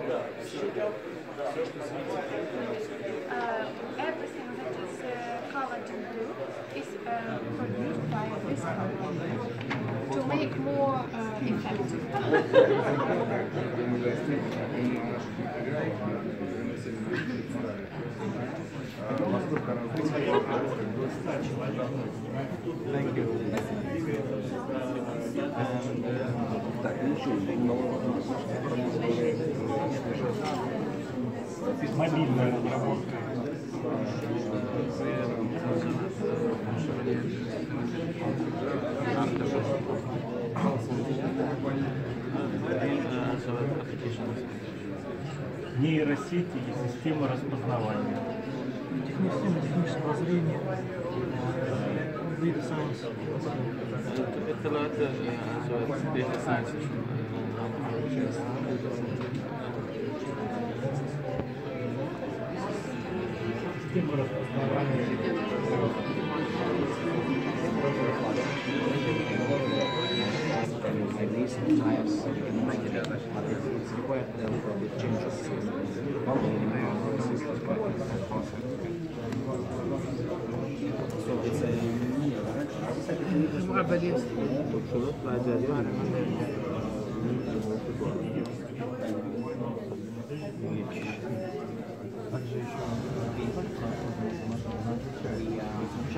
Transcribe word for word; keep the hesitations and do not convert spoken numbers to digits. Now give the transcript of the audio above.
Uh, everything that is uh, colored in blue is uh, produced by this color to make more uh, effective. Thank you. Так, ничего, мобильная разработка. Нейросети и система распознавания. Система технического зрения, data science. الثلاثة data science. Система распознавания. types can make it but it's required uh, probably change of volume analysis is quite possible. So it's a معبدين. также еще